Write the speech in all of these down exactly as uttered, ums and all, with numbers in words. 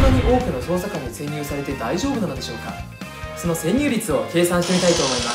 なに多くの捜査官に潜入されて大丈夫なのでしょうか。その潜入率を計算してみたいと思います。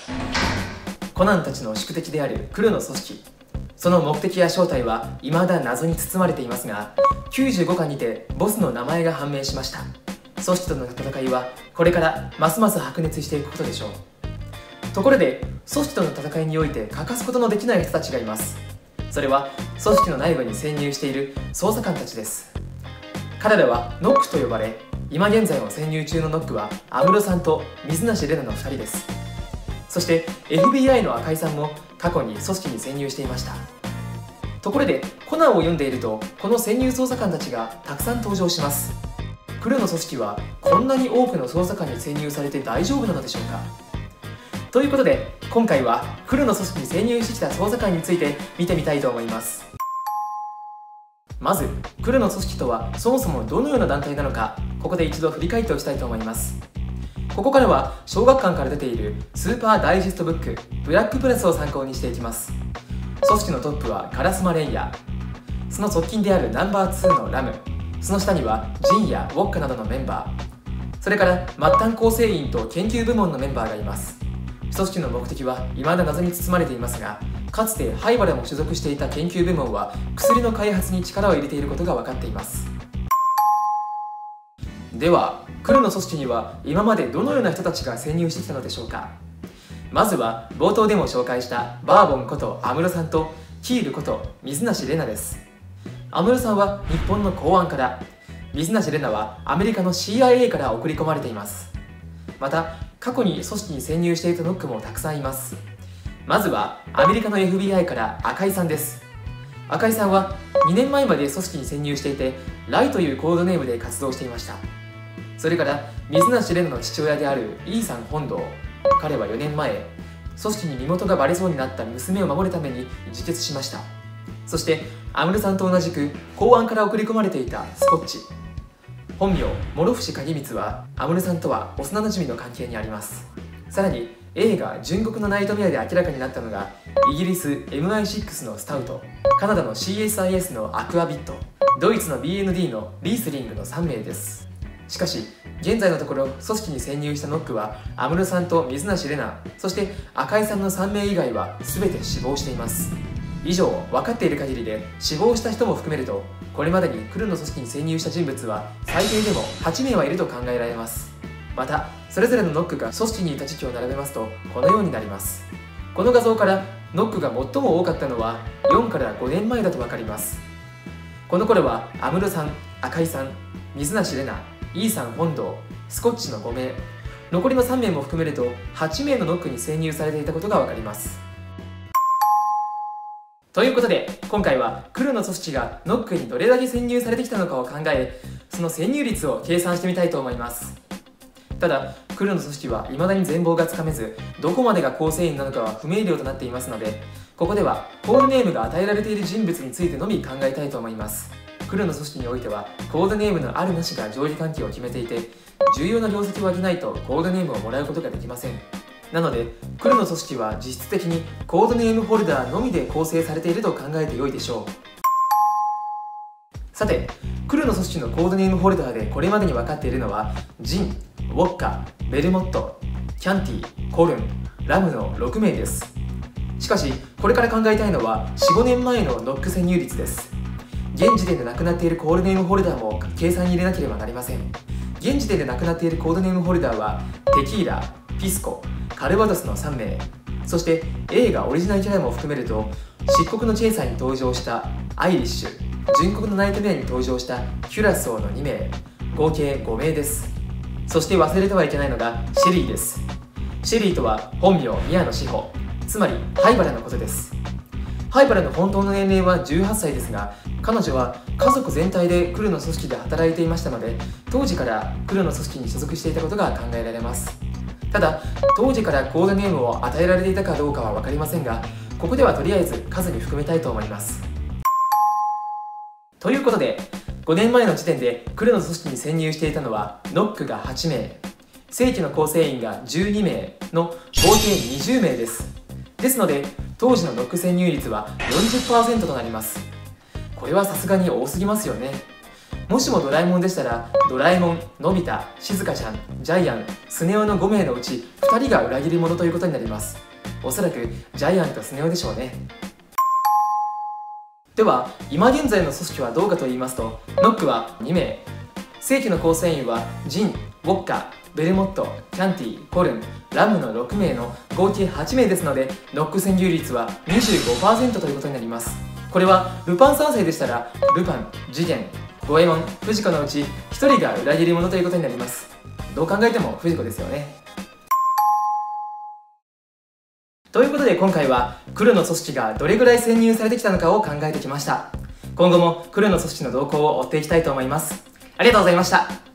コナンたちの宿敵である黒の組織、その目的や正体は未だ謎に包まれていますが、きゅうじゅうごかんにてボスの名前が判明しました。組織との戦いはこれからますます白熱していくことでしょう。ところで組織との戦いにおいて欠かすことのできない人たちがいます。それは組織の内部に潜入している捜査官たちです。彼らはノックと呼ばれ、今現在も潜入中のノックは安室さんと水無怜奈のふたりです。そして エフビーアイ の赤井さんも過去に組織に潜入していました。ところでコナンを読んでいると、この潜入捜査官たちがたくさん登場します。黒の組織はこんなに多くの捜査官に潜入されて大丈夫なのでしょうか。ということで今回は黒の組織に潜入してきた捜査官について見てみたいと思います。まず黒の組織とはそもそもどのような団体なのか、ここで一度振り返っておきたいと思います。ここからは小学館から出ているスーパーダイジェストブックブラックプラスを参考にしていきます。組織のトップは烏丸蓮也、その側近であるナンバーツーのラム、その下にはジンやウォッカなどのメンバー、それから末端構成員と研究部門のメンバーがいます。組織の目的は未だ謎に包まれていますが、かつて灰原も所属していた研究部門は薬の開発に力を入れていることが分かっています。では黒の組織には今までどのような人たちが潜入してきたのでしょうか。まずは冒頭でも紹介したバーボンこと安室さんとキールこと水無怜奈です。安室さんは日本の公安から、水無怜奈はアメリカの シーアイエー から送り込まれています。また過去に組織に潜入していたノックもたくさんいます。まずはアメリカの エフビーアイ から赤井さんです。赤井さんはにねんまえまで組織に潜入していて、ライというコードネームで活動していました。それから水無怜奈の父親であるイーサン本堂、彼はよねんまえ組織に身元がバレそうになった娘を守るために自決しました。そして安室さんと同じく公安から送り込まれていたスコッチ、本名諸伏景光は安室さんとは幼なじみの関係にあります。さらに映画「純国のナイトメア」で明らかになったのが、イギリス エムアイシックス のスタウト、カナダの シーエスアイエス のアクアビット、ドイツの ビーエヌディー のリースリングのさんめいです。しかし現在のところ組織に潜入したノックは安室さんと水無怜奈、そして赤井さんのさんめい以外は全て死亡しています。以上分かっている限りで死亡した人も含めると、これまでに黒の組織に潜入した人物は最低でもはちめいはいると考えられます。またそれぞれのノックが組織にいた時期を並べますとこのようになります。この画像からノックが最も多かったのはよんからごねんまえだと分かります。この頃は安室さん、赤井さん、水無怜奈、イーサン本堂、スコッチのごめい、残りのさんめいも含めるとはちめいのノックに潜入されていたことが分かります。ということで今回は黒の組織がノックにどれだけ潜入されてきたのかを考え、その潜入率を計算してみたいと思います。ただ黒の組織は未だに全貌がつかめず、どこまでが構成員なのかは不明瞭となっていますので、ここではコードネームが与えられている人物についてのみ考えたいと思います。黒の組織においてはコードネームのあるなしが上下関係を決めていて、重要な業績を上げないとコードネームをもらうことができません。なので黒の組織は実質的にコードネームホルダーのみで構成されていると考えてよいでしょう。さて黒の組織のコードネームホルダーでこれまでに分かっているのはジン、ウォッカ、ベルモット、キャンティ、コルン、ラムのろくめいです。しかしこれから考えたいのはよん、ごねんまえのノック潜入率です。現時点でなくなっているコードネームホルダーも計算に入れなければなりません。現時点でなくなっているコードネームホルダーはテキーラ、ピスコ、カルバドスのさんめい、そして映画オリジナルキャラも含めると漆黒のチェイサーに登場したアイリッシュ、純国のナイトメアに登場したキュラソーのにめい、合計ごめいです。そして忘れてはいけないのがシェリーです。シェリーとは本名宮野志保、つまり灰原のことです。灰原の本当の年齢はじゅうはっさいですが、彼女は家族全体で黒の組織で働いていましたので、当時から黒の組織に所属していたことが考えられます。ただ当時からコードネームを与えられていたかどうかは分かりませんが、ここではとりあえず数に含めたいと思います。ということでごねんまえの時点で黒の組織に潜入していたのはノックがはちめい、正規の構成員がじゅうにめいの合計にじゅうめいです。ですので当時のノック潜入率は よんじゅっパーセント となります。これはさすがに多すぎますよね。 もしもドラえもんでしたら、ドラえもん、のび太、しずかちゃん、ジャイアン、スネ夫のごめいのうちふたりが裏切り者ということになります。おそらくジャイアンとスネ夫でしょうね。では今現在の組織はどうかと言いますと、ノックはにめい、正規の構成員はジン、ウォッカ、ベルモット、キャンティ、コルン、ラムのろくめいの合計はちめいですので、ノック占有率は にじゅうごパーセント ということになります。これはルパン三世でしたら、ルパン、次元、五右衛門、不二子のうちひとりが裏切り者ということになります。どう考えても不二子ですよね。ということで今回は黒の組織がどれぐらい潜入されてきたのかを考えてきました。今後も黒の組織の動向を追っていきたいと思います。ありがとうございました。